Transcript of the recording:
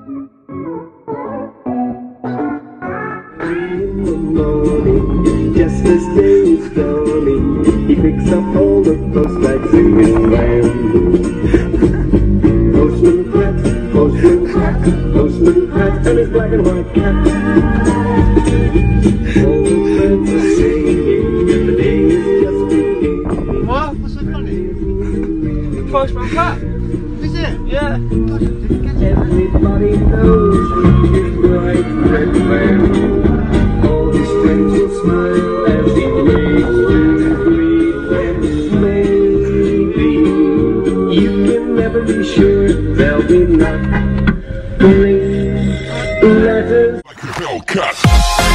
In the morning, just as day is dawning, he picks up all the post bags in his van. Postman Pat, Postman Pat, Postman Pat, and his black and white cat. All the birds are singing, and the day is just beginning. What? What's so funny? Postman Pat. Is it? Yeah. God, I didn't get it. Everybody knows his bright red van. All his friends will smile as he waves gently. Then maybe you can never be sure there'll be nothing letters like a Hellcat.